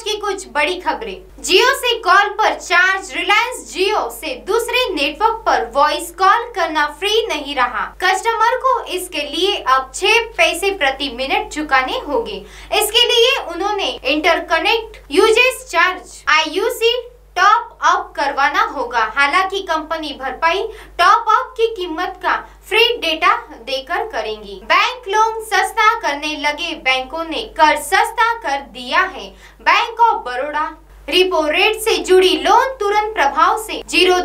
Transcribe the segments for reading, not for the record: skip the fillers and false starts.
की कुछ बड़ी खबरें। जियो से कॉल पर चार्ज। रिलायंस जियो से दूसरे नेटवर्क पर वॉइस कॉल करना फ्री नहीं रहा। कस्टमर को इसके लिए अब 6 पैसे प्रति मिनट चुकाने होंगे। इसके लिए उन्होंने interconnect usage charge IUC top up करवाना होगा। हालांकि कंपनी भरपाई टॉप अप की कीमत का फ्री डेटा देकर करेंगी। बैंक लोन सस्ता करने लगे। बैंकों ने कर्ज सस्ता कर दिया है। Bank of Baroda repo rate से जुड़ी लोन तुरंत प्रभाव से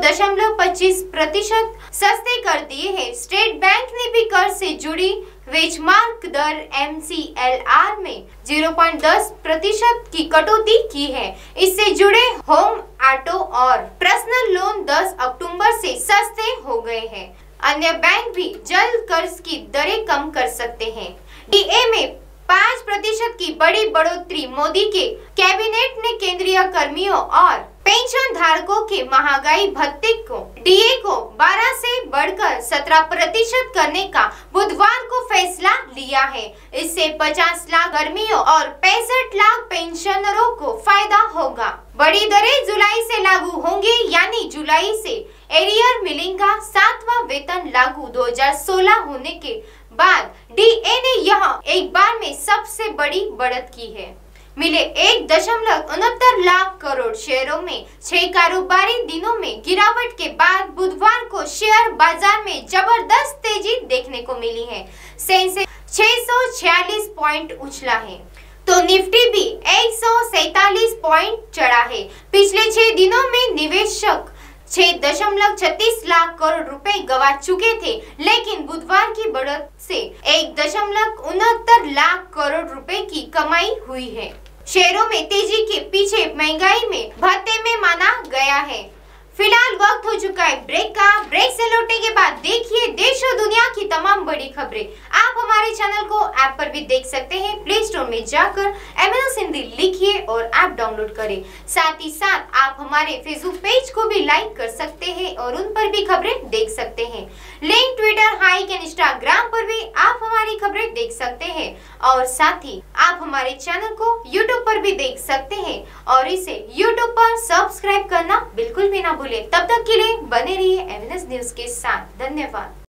0.25% सस्ते कर दिए हैं। स्टेट बैंक ने भी कर्ज से जुड़ी बेंचमार्क दर MCLR में 0.10% की कटौती की है। इससे जुड़े होम, ऑटो और पर्सनल लोन 10 अक्टूबर से सस्ते हो गए हैं। अन्य बैंक भी जल्द कर्ज की दरें कम कर सकते हैं। DA में 5% की बड़ी बढ़ोतरी। मोदी के कैबिनेट ने केंद्रीय कर्मियों और पेंशन धारकों के महंगाई भत्ते को DA को 12 से बढ़कर 17% करने का बुधवार को फैसला लिया है। इससे 50 लाख कर्मियों और 65 लाख पेंशनरों को फायदा होगा। बड़ी दरें जुलाई से लागू होंगी, यानी जुलाई से एरियर मिलेगा। 7वां वेतन लागू 2016 होने के बाद DA ने यह एक बार में सबसे बड़ी बढ़त की है। मिले 1.69 लाख करोड़ शेयरों में 6 कारोबारी दिनों में गिरावट के बाद बुधवार को शेयर बाजार में जबरदस्त तेजी देखने को मिली है। सेंसेक्स 646 पॉइंट उछला है तो निफ्टी भी 147 पॉइंट चढ़ा है। पिछले 6 दिनों में निवेशक 6.36 लाख करोड़ रुपए गवा चुके थे, लेकिन बुधवार की बढ़त से 1.69 लाख करोड़ रुपए की कमाई हुई है। शेयरों में तेजी के पीछे महंगाई में भत्ते में माना गया है। फिलहाल वक्त हो चुका है ब्रेक का। ब्रेक से लौटने के बाद देखिए देश और दुनिया की तमाम बड़ी खबरें। आप हमारे चैनल को ऐप पर भी देख सकते हैं। प्ले स्टोर में जाकर MNOs हिंदी लिखिए और ऐप डाउनलोड करें। साथ ही साथ आप हमारे फेसबुक पेज को भी लाइक कर सकते हैं और उन पर भी खबरें देख सकते हैं। लिंक ट्विटर, हाइक, इंस्टाग्राम पर भी आप हमारी खबरें देख सकते हैं और साथ ही आप हमारे चैनल को यूट्यूब पर भी देख सकते हैं और इसे यूट्यूब पर सब्सक्राइब करना बिल्कुल भी ना भूलें। तब तक के लिए बने रहिए MNOs न्यूज के साथ। धन्यवाद।